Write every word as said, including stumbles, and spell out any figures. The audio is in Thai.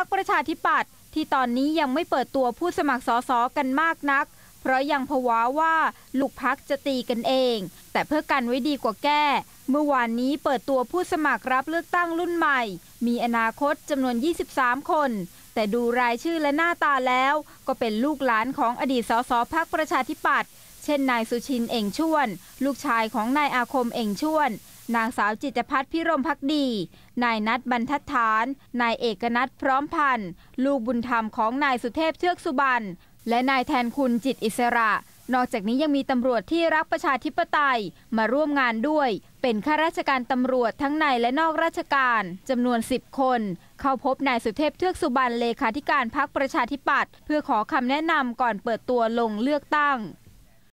คประชาธิปัตย์ที่ตอนนี้ยังไม่เปิดตัวผู้สมัครสสกันมากนักเพราะยังผวาว่าลูกพรรคจะตีกันเองแต่เพื่อกันไว้ดีกว่าแก้เมื่อวานนี้เปิดตัวผู้สมัครรับเลือกตั้งรุ่นใหม่มีอนาคตจำนวนยี่สิบสามคนแต่ดูรายชื่อและหน้าตาแล้วก็เป็นลูกหลานของอดีตสสพรรคประชาธิปัตย์เช่นนายสุชินเอ่งชวนลูกชายของนายอาคมเอ่งชวนนางสาวจิตรภัทรพิรมภักดีนายนัทบรรทัดฐานนายเอกนัทพร้อมพันธ์ลูกบุญธรรมของนายสุเทพเทือกสุบรรณและนายแทนคุณจิตอิสระนอกจากนี้ยังมีตำรวจที่รักประชาธิปไตยมาร่วมงานด้วยเป็นข้าราชการตำรวจทั้งในและนอกราชการจำนวนสิบคนเข้าพบนายสุเทพเทือกสุบรรณเลขาธิการพรรคประชาธิปัตย์เพื่อขอคำแนะนำก่อนเปิดตัวลงเลือกตั้ง